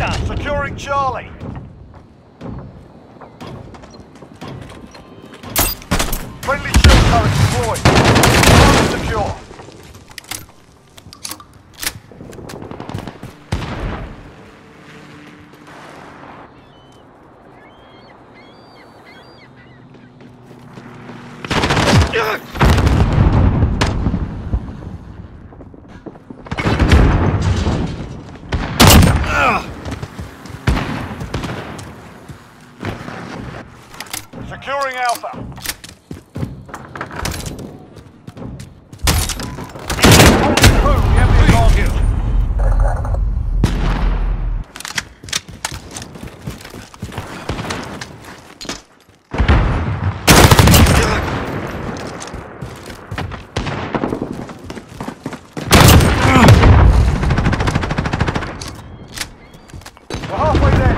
Alpha. Securing Charlie. Friendly shield turret deployed. Target secure. Securing Alpha. Hold we have the advantage. We're halfway there.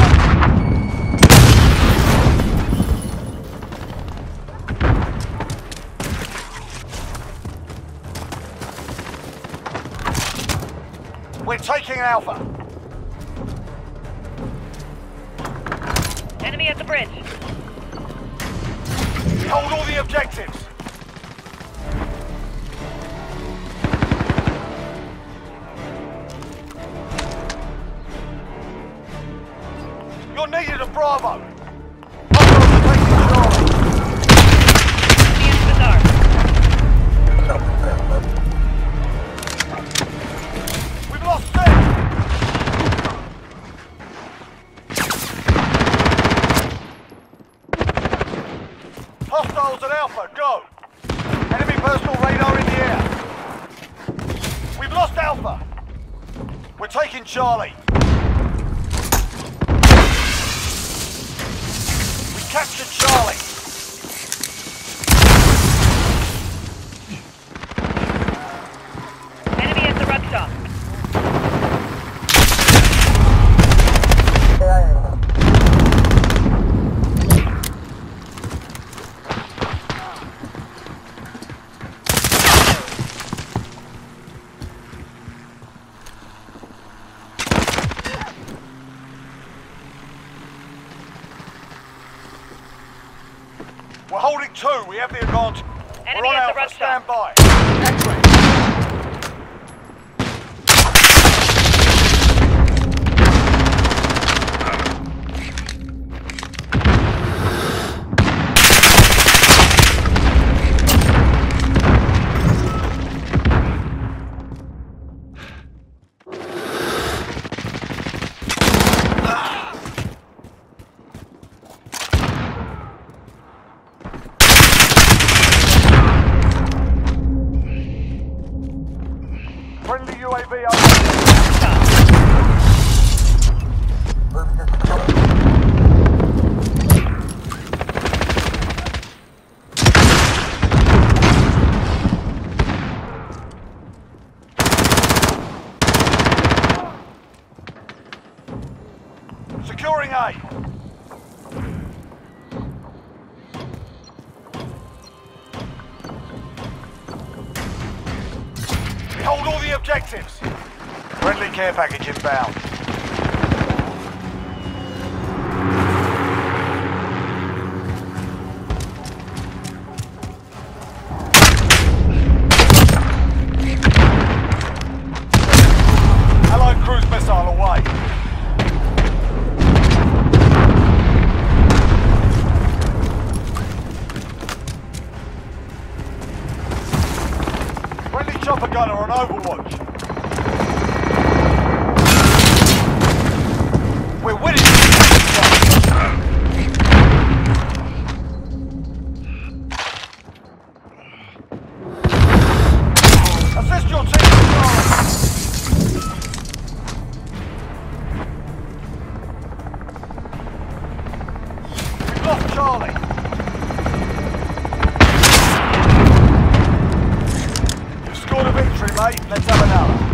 We're taking Alpha. Enemy at the bridge. Hold all the objectives. You're needed at Bravo. Hostiles are taking Charlie. Enemy in the bazaar. We've lost them. Hostiles at Alpha, go. Enemy personal radar in the air. We've lost Alpha. We're taking Charlie. We captured Charlie. Enemy at the ruck stop. We're holding 2. We have the advantage. Enemy We're on at the Alpha. ruck Stand stop. by. Entry. Friendly UAV over. Securing A. Hold all the objectives. Friendly care package inbound. Allied cruise missile away. Friendly chopper gunner on Overwatch. We're winning. Assist your team. We've lost Charlie. You've scored a victory, mate. Let's have another.